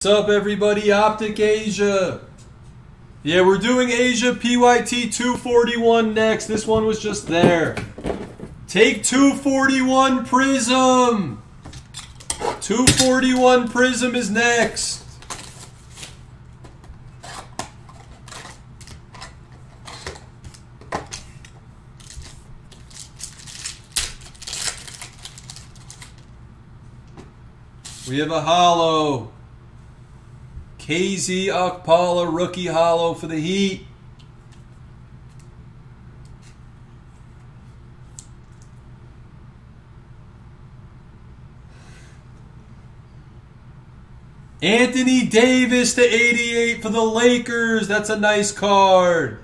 What's up, everybody? Optic Asia. Yeah, we're doing Asia PYT 241 next. This one was just there. Take 241 Prism. 241 Prism is next. We have a hollow. KZ Okpala rookie hollow for the Heat. Anthony Davis to 88 for the Lakers. That's a nice card.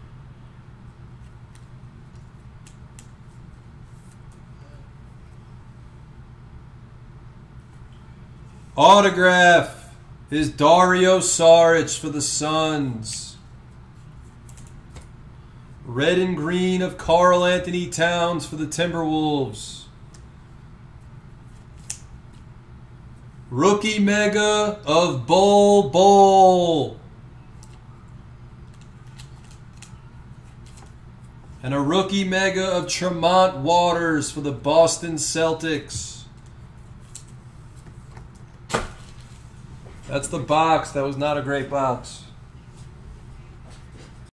Autograph is Dario Saric for the Suns. Red and green of Karl Anthony Towns for the Timberwolves. Rookie mega of Bol. And a rookie mega of Tremont Waters for the Boston Celtics. That's the box. That was not a great box.